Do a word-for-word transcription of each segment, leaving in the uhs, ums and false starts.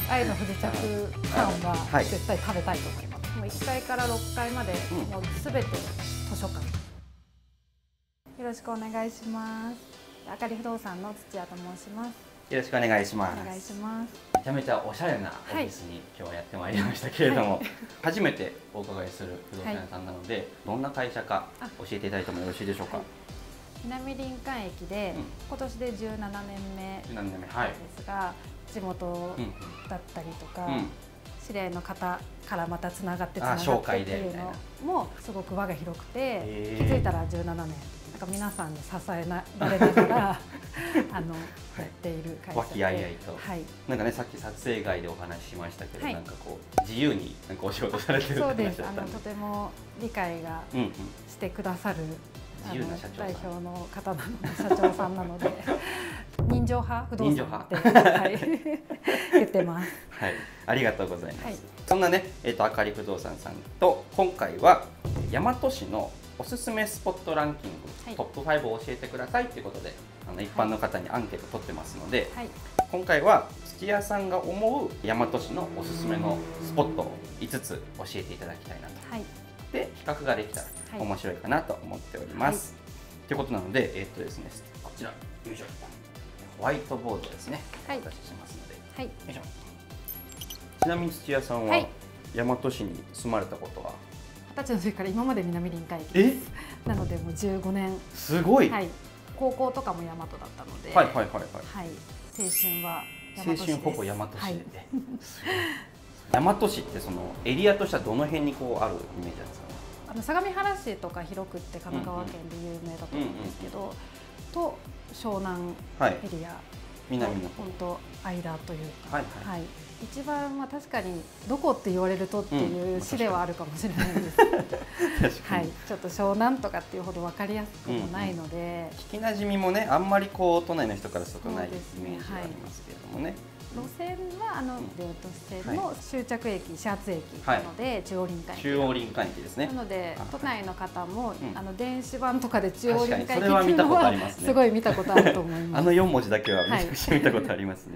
愛の不時着感は絶対食べたいと思います。もういっかいからろっかいまで、もうすべて図書館。よろしくお願いします。あかり不動産の土屋と申します。 よろしくお願いします。 お願いします。 めちゃめちゃおしゃれなオフィスに今日はやってまいりましたけれども、はい、初めてお伺いする不動産屋さんなので、はい、どんな会社か教えていただいてもよろしいでしょうか。はい、 南林間駅で、うん、今年でじゅうななねんめですが、はい、地元だったりとか、うん、知り合いの方からまたつながってつながってっていうのもすごく輪が広くて、気づいたらじゅうななねん。皆さんに支えられながらあの、はい、やっている会社で、 和気あいあいと、はい、なんかね、さっき撮影外でお話ししましたけど、はい、なんかこう自由になんかお仕事されてるって話だったんで、そうです。あのとても理解がしてくださる、うんうん、自由な社長代表の方なので、社長さんなので人情派不動産って、はい、言ってます。 はい、ありがとうございます。はい、そんなね、えっとあかり不動産さんと今回は大和市のおすすめスポットランキング、はい、トップファイブを教えてくださいということで、あの一般の方にアンケート取ってますので、はい、今回は土屋さんが思う大和市のおすすめのスポットをいつつ教えていただきたいなと、はい、で比較ができたら面白いかなと思っております。はい、ということなので、えー、っとですね、こちらよいしょ、ホワイトボードですね、はい、お出ししますので、はい、よいしょ。ちなみに土屋さんは大和市に住まれたことは？ 二十歳の時から今まで南林間駅です。なのでもうじゅうごねん。 すごい。 はい。高校とかも大和だったので。 はいはいはいはい。はい。 青春は大和市です。青春ほぼ大和市で。はい、大和市ってそのエリアとしてはどの辺にこうあるイメージなんですかね。 あの相模原市とか広くって神奈川県で有名だと思うんですけど、と湘南エリア。 南の本当間というか。はいはい。はい、一番は確かにどこって言われるとっていう市ではあるかもしれないんですけど、はい、ちょっと湘南とかっていうほど分かりやすくもないので、うんうん、 聞きなじみもね、あんまりこう都内の人からするとないイメージがありますけれどもね。 路線はあのレート線の終着駅、始発駅なので中央林間駅、 中央林間駅ですね。 なので都内の方もあの電子版とかで中央林間駅っていうのはすごい見たことあると思います。 あのよん文字だけはめちゃくちゃ見たことありますね。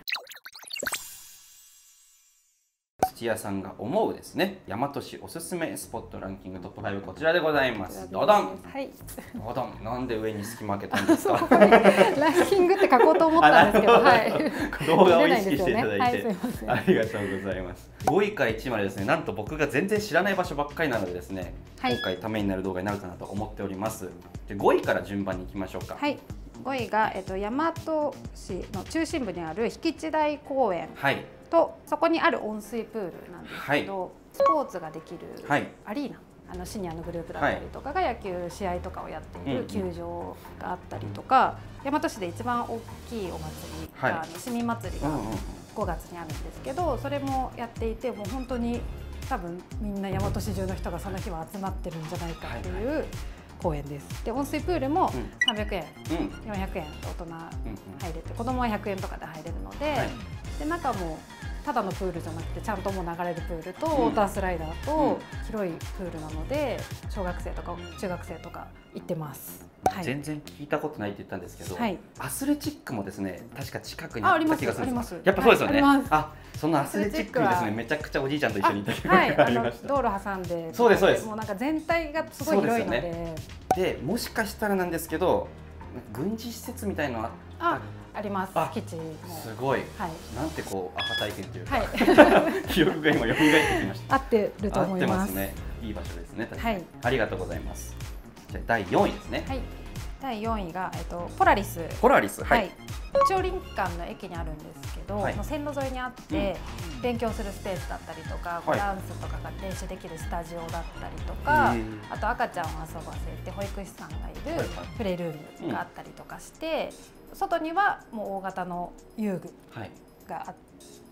土屋さんが思うですね、大和市おすすめスポットランキングトップファイブ、こちらでございます。どどん。はい。どどん。なんで上に隙間開けたんですか。 ランキングって書こうと思ったんですけど、はい。 動画を意識していただいて、ありがとうございます。ごいからいちいまでですね、なんと僕が全然知らない場所ばっかりなのでですね、今回ためになる動画になるかなと思っております。で、ごいから順番に行きましょうか。 はい。ごいが、えっと、大和市の中心部にある引地台公園。はい。とそこにある温水プールなんですけど、はい、スポーツができるアリーナ、あのシニアのグループだったりとかが野球試合とかをやっている球場があったりとか、大和市で一番大きいお祭りが、はい、あの市民祭りがごがつにあるんですけど、それもやっていて、もう本当に多分みんな大和市中の人がその日は集まってるんじゃないかっていう、はいはい、公園です。で温水プールもさんびゃくえん、うん、よんひゃくえんと大人入れて、子供はひゃくえんとかで入れるので、はい、で中もただのプールじゃなくてちゃんともう流れるプールとウォータースライダーと広いプールなので、小学生とか中学生とか行ってます。 はい、全然聞いたことないって言ったんですけど、はい、アスレチックもですね、確か近くにあった気がするんです。やっぱそうですよね。はい、あ、そのアスレチックにですね、めちゃくちゃおじいちゃんと一緒に行った記憶がありました。 道路挟んで、 そうですそうです。 もうなんか全体がすごい広いので、 ね、でもしかしたらなんですけど、軍事施設みたいのあった。 あります。基地もすごい。はい。なんてこうアハ体験というか、はい、記憶が今蘇ってきました。 合ってると思います。合ってますね。いい場所ですね。はい。ありがとうございます。じゃあだいよんいですね。はい。 だいよんいがえっとポラリス。 ポラリス。はい。 中央林間の駅にあるんですけど、はい、線路沿いにあって、うん、勉強するスペースだったりとか、はい、ダンスとかが練習できるスタジオだったりとか、あと赤ちゃんを遊ばせて保育士さんがいるプレイルームがあったりとかして。うん、外にはもう大型の遊具があって、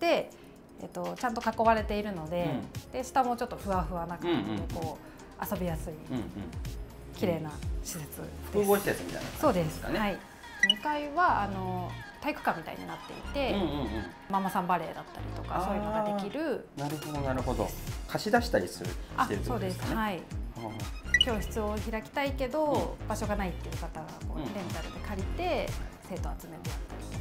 はい、えっと、ちゃんと囲われているので、うん、で下もちょっとふわふわな感じでこう遊びやすい綺麗な施設です。 複合施設みたいな感じですかね。 そうです。はい。にかいはあの体育館みたいになっていて、ママさんバレーだったりとかそういうのができる。 なるほどなるほど。貸し出したりするしてるってことですかね。 はい。教室を開きたいけど、うん、場所がないっていう方がこうレンタルで借りて生徒集めてやったりと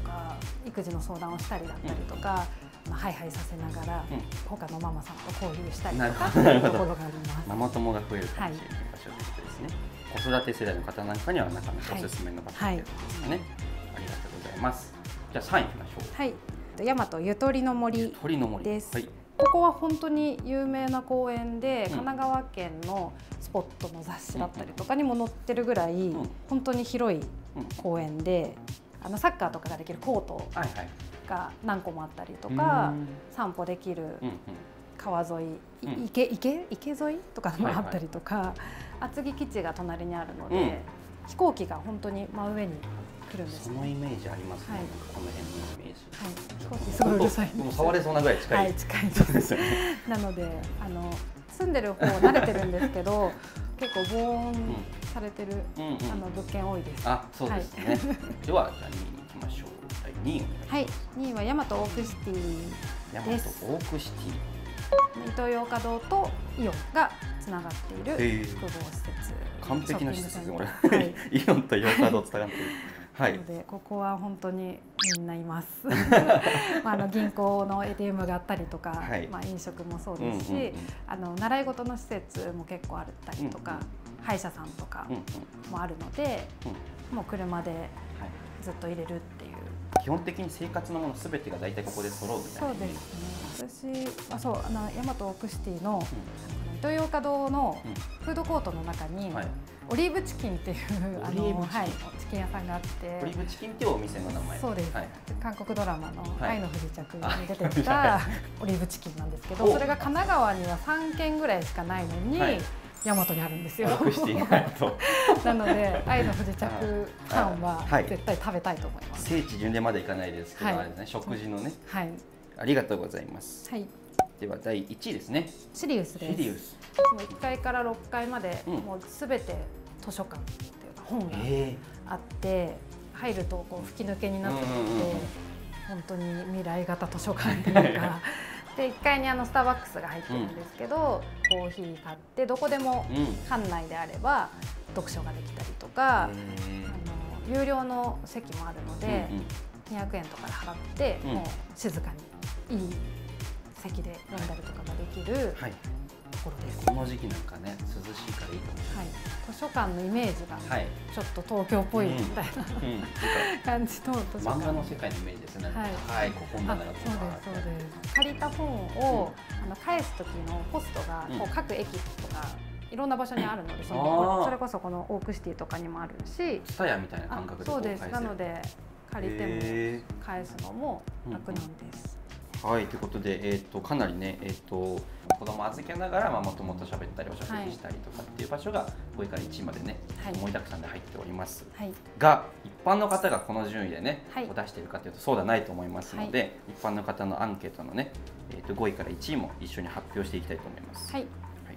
か育児の相談をしたりだったりとか、まあ、ハイハイさせながら、うん、他のママさんと交流したりとかっていうところがあります。 ママ友が増えるかもしれない場所ということですね。はい、子育て世代の方なんかにはなかなかおすすめの場所ということですかね。はい、ありがとうございます。じゃあさんいきましょう。 はい、大和ゆとりの森です。はい、ここは本当に有名な公園で、うん、神奈川県のスポットの雑誌だったりとかにも載ってるぐらい、うん、本当に広い公園で、うん、あのサッカーとかができるコートが何個もあったりとか、はいはい、散歩できる川沿い、うん、池池池沿いとかもあったりとか、はいはい、厚木基地が隣にあるので、うん、飛行機が本当に真上に来るんです、 ね、そのイメージありますね、はい、この辺のイメージ。 はい、飛行機すごいうるさい。 もう触れそうなぐらい近い。 はい、近いです。なのであの住んでる方慣れてるんですけど、結構防音されてる、うんうんうん、あの物件多いです。 あ、そうですね。はい、ではじゃあにいに行きましょう。だいにいお願いします。 はい、にいは大和オークシティです。 大和オークシティ。 イトーヨーカドーとイオンがつながっている複合施設。 完璧な施設ですこれ。はい、イオンとヨーカドーつながっている。はい、 なのでここは本当にみんないます。まああの銀行の エーティーエム があったりとか、はい、まあ飲食もそうですし、うんうんうん、あの習い事の施設も結構あったりとか、うんうん、歯医者さんとかもあるので、うんうん、もう車でずっと入れるっていう。 基本的に生活のものすべてが大体ここで揃うみたいな。 そうですね。私あそうあの大和オークシティの、うん、イトーヨーカドーのフードコートの中に、はい、オリーブチキンっていうあの、はい、チキン屋さんがあって、 オリーブチキンっていうお店の名前。 そうです、はい、韓国ドラマの「愛の不時着」に出てきたオリーブチキンなんですけど、それが神奈川にはさんけんぐらいしかないのに、はい、大和にあるんですよ。なので愛の不時着ファンは絶対食べたいと思います。 聖地巡礼までいかないですけど、はい、あれですね、食事のね、はい、ありがとうございます。はい、ではだいいちいですね。 シリウスです。 シリウス。 もういっかいからろっかいまで、うん、もうすべて図書館っていうか本があって、入るとこう吹き抜けになっていて、本当に未来型図書館っていうか。でいっかいにあのスターバックスが入ってるんですけど、うん、コーヒー買ってどこでも館内であれば読書ができたりとか、あの有料の席もあるので、うんうん、にひゃくえんとかで払って、うん、もう静かにいい席で読んだりとかができる、はい、ところです。 この時期なんかね、涼しいからいいかもしれない。はい、 図書館のイメージがちょっと東京っぽいみたいな、うんうん、感じの図書館。 漫画の世界のイメージですね。はい、はい、ここならとか。 そうですそうです。借りた本を、うん、あの返す時のポストがこう各駅とかいろんな場所にあるので、そのそれこそこのオークシティとかにもあるし、 ツタヤみたいな感覚でそうです。なので借りても返すのも楽なんです。 はい、ということで、えー、とかなりね、えー、と子供預けながらもともと喋ったりお食事したりとかっていう場所がごいからいちいまでね、はい、盛りだくさんで入っております、はい、が一般の方がこの順位でね、はい、出しているかというとそうではないと思いますので、はい、一般の方のアンケートのね、えー、とごいからいちいも一緒に発表していきたいと思います。はい、はい、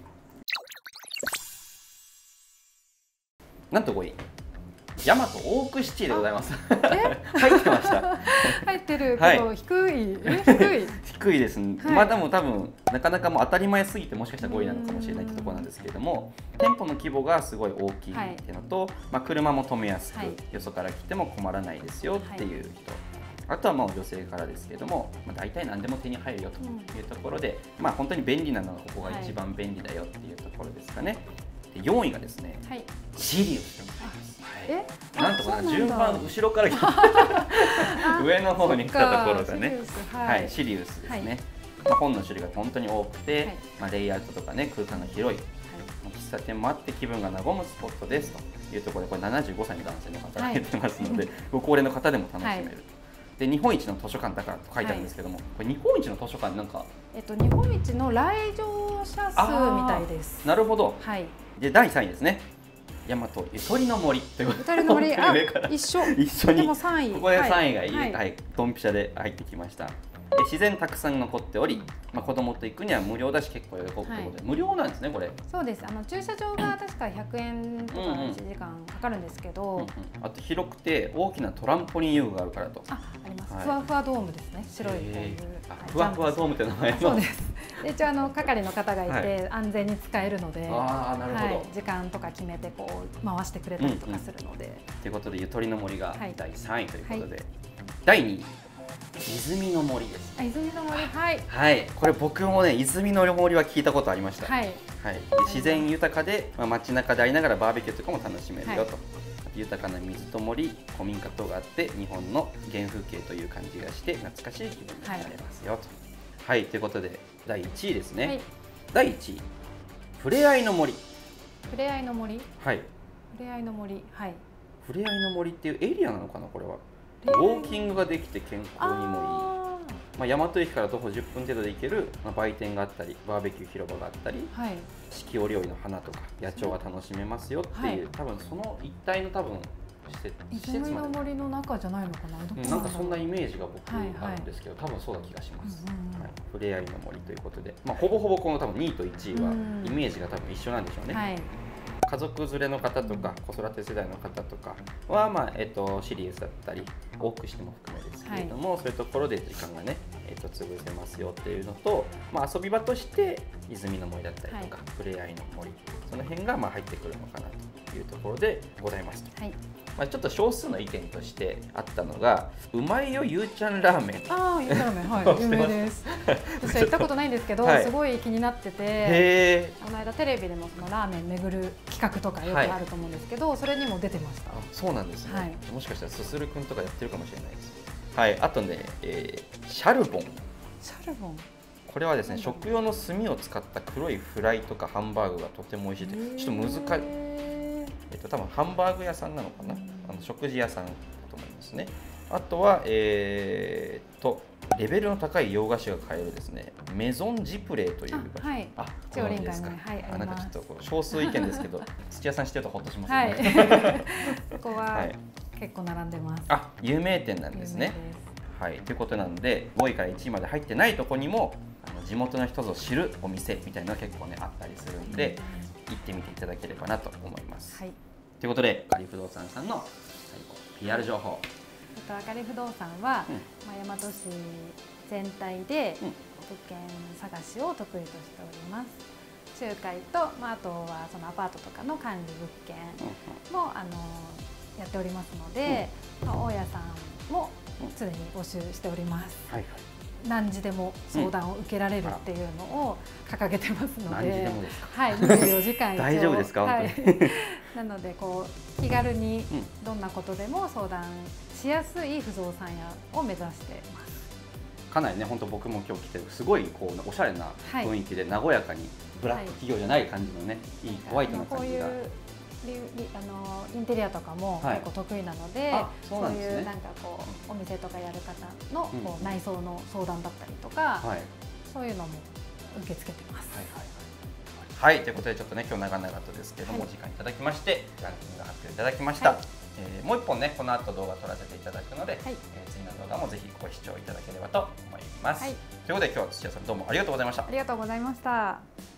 なんとごい大和オークシティでございます。入ってました。 入ってるけど、はい、低い。低い。 低いです、ね。はい、まあでも多分なかなかもう当たり前すぎてもしかしたらごいなのかもしれないってところなんですけれども、店舗の規模がすごい大きいっていうのと、はい、まあ車も止めやすく、はい、よそから来ても困らないですよっていう人。はい、あとはまあ女性からですけども、まあ、大体何でも手に入るよというところで、うん、まあ本当に便利なのがここが一番便利だよっていうところですかね。でよんいがですね、はい、シリウスでございます。えなんとか順番後ろから上の方に来たところがね、はい、シリウスですね。まあ本の種類が本当に多くて、はい、まあレイアウトとかね空間が広い、はい、喫茶店もあって気分が和むスポットですというところで、これななじゅうごさいの男性の方が言ってますので、はい、ご高齢の方でも楽しめる。はい、で日本一の図書館だからと書いてあるんですけども、はい、これ日本一の図書館なんか、 えっと日本一の来場者数みたいです。 なるほど。はい。でだいさんいですね。大和ゆとりの森ということで、 ゆとりの森、あ、一緒、 一緒に、 でもさんい、 ここでさんいがいい、はい、はい、ドンピシャで入ってきました。自然たくさん残っており、まあ、子供と行くには無料だし結構喜ぶということで、はい、無料なんですねこれ。 そうです。あの駐車場が確かひゃくえんとかいちじかんかかるんですけど、うんうん、 あと広くて大きなトランポリン遊具があるからと。 あ、あります。はい、ふわふわドームですね。白いこういう、 ふわふわドームって名前の。 そうです。一応あの係の方がいて、はい、安全に使えるので、 あ、なるほど、はい、 時間とか決めてこう回してくれたりとかするので。と、 うんうん、いうことでゆとりの森がだいさんいということで。はい、 だいにい、泉の森です。 あ、泉の森、はい。 はい、これ僕もね、泉の森は聞いたことありました。 はい。 はい、自然豊かで、まあ、街中でありながらバーベキューとかも楽しめるよと。はい、豊かな水と森、古民家等があって、日本の原風景という感じがして懐かしい気分になれますよと。はい、はい、ということでだいいちいですね。はい、だいいちい、ふれあいの森。 ふれあいの森。 はい。 ふれあいの森、はい。 ふれあいの森っていうエリアなのかな、これは。ウォーキングができて健康にもいい。まあ、大和駅から徒歩じゅっぷん程度で行ける、まあ、売店があったり、バーベキュー広場があったり、はい、四季折々の花とか野鳥が楽しめますよっていう、はい、多分その一帯の多分施設泉の森の中じゃないのかな。 うん、なんかそんなイメージが僕あるんですけど、はいはい、多分そうな気がします。ふれあいの森ということで、まあ、ほぼほぼこの多分にいといちいはイメージが多分一緒なんでしょうね。はい、家族連れの方とか子育て世代の方とかは、まあえっと、シリーズだったり多くしても含めですけれども、はい、そういうところで時間がね、えっと、潰せますよっていうのと、まあ、遊び場として泉の森だったりとか、はい、ふれあいの森、その辺がまあ入ってくるのかなというところでございますと。はい、まあ、ちょっと少数の意見としてあったのが、うまいよゆうちゃんラーメン。 ああ、ゆうちゃんラーメン、はい、有名です。私は行ったことないんですけど、はい、すごい気になってて、この間テレビでもそのラーメン巡る企画とかよくあると思うんですけど、はい、それにも出てました。あ、 そうなんですね。はい、もしかしたらすするくんとかやってるかもしれないです。はい、あとね、えー、シャルボン。 シャルボン。これはですね、食用の炭を使った黒いフライとかハンバーグがとても美味しいって、ちょっと難しい。えっと、多分ハンバーグ屋さんなのかな、あの食事屋さんだと思いますね。あとは、えー、とレベルの高い洋菓子が買えるですね、メゾンジプレーという場所。 はい、あ、 これですか。はい、あ、なんかちょっと少数意見ですけど、土屋さん知ってるとほっとしますね。 はい、ここは結構並んでます。 あ、有名店なんですね。はい、ということなので、ごいからいちいまで入ってないとこにもあの地元の人ぞ知るお店みたいなのが結構ねあったりするんで、行ってみていただければなと思います。はい、ということで、あかり不動産さんの最後 ピーアール 情報。 あかり不動産は、うん、まあ、大和市全体で物件探しを得意としております。仲介と、まあ、あとはそのアパートとかの管理物件も、うん、あのやっておりますので、うん、まあ、大家さんも常に募集しております。はいはい、何時でも相談を受けられるっていうのを掲げてますので、 何時でもですか。 はい、にじゅうよじかん以上。 大丈夫ですか、 はい、なのでこう気軽にどんなことでも相談しやすい不動産屋を目指しています。 かなりね、本当僕も今日来てすごいこうおしゃれな雰囲気で、和やかにブラック企業じゃない感じのね、はい、いいホワイトな感じが。 あのインテリアとかも結構得意なので、はい、そうなんですね、そういうなんかこうお店とかやる方のこう内装の相談だったりとか、はい、そういうのも受け付けてます。はいはいはい、はい、ということでちょっとね今日長々とですけども、はい、お時間いただきましてランキング発表いただきました。はい、えー、もう一本ねこの後動画撮らせていただくので、はい、えー、次の動画もぜひご視聴いただければと思います。はい、ということで今日は土屋さんどうもありがとうございました。 ありがとうございました。